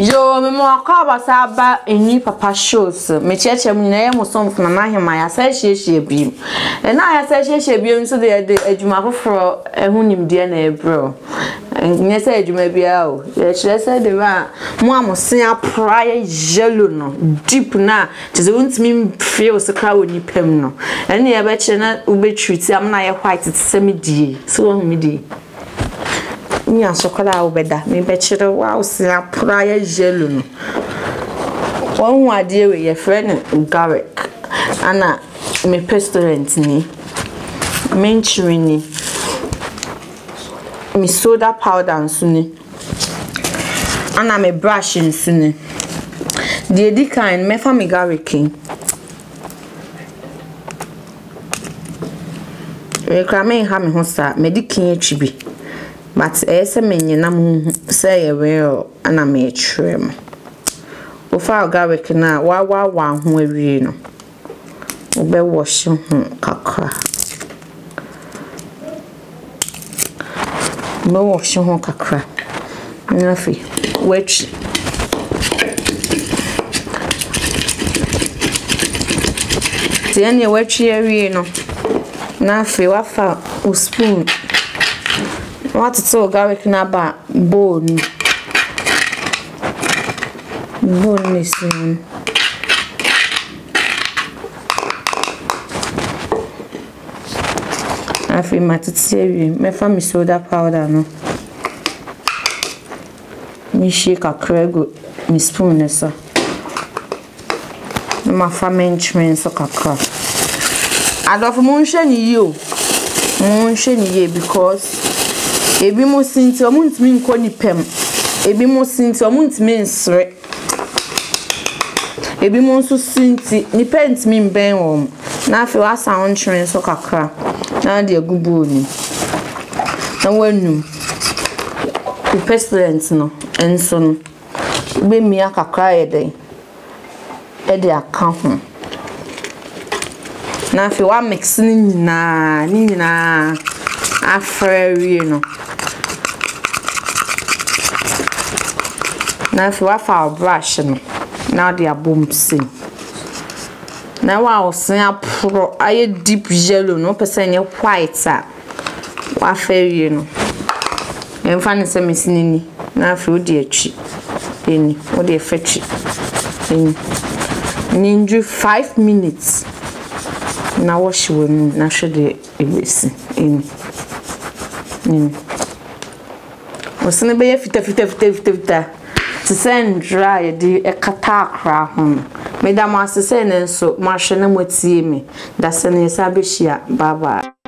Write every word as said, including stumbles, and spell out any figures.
Yo, me mo akaba saba eni papa shows. Me cheche mu na ye mo som funa na hema ya sa hye bi. E na ya sa hye bi so de de adwuma foforo ehun nimde na ebro. Nye sa adwuma bia o. Ye kire sa de ba mo amosen apra ye yellow no deep na te ze untimi feel se kra woni pem no. Ene ye ba kire na ube treat am na ye white te se me die. So hu me die. Me an chocolate obeda me be kire wow se apra ye yellow no. One wadie we your friend Garrick ana me restaurant ni menchiri ni me soda powder nso ni ana me brush nso ni the edi kind me fa me Garrick e kra me ha me ho sa me di kin atwi but e se me nyina mu say ye we ana me trem ofa Garrick na wa wa wa ho awie no obe wash ho kakra no wash ho kakra na fi which tian ye which awie no na fi wa fa o spoon what to Garrick na ba bowl bonus afi matitseri me fa mi soda powder no mi shake akra go mi spoon nesa ma fa menchment so kakra adof mo nhwe ni yo mo nhwe ni ye because ebi mo sinti o mo ntimi nko ni pem ebi mo sinti o mo ntimi nsre ebi mo nso sinti ni pent mi mben wo na afi wa sound train so kakra na de agubo ni na wanum the president no enso no be mi akakra ye den e de aka ho na afi wa mix ni nyina ni nyina afrawi no na afi wa fa brush no now they are boom sin. Now I was saying pro I deep yellow no person white sa wa fair you know. And funny say miss nini na feel the chi any what they fetch in ninja five minutes now wash when na should the in in was na be fita fita fita fita to send dry the e katakra hon me da ma se se ne so ma hwe na motie me da se ne sa be hia bye bye.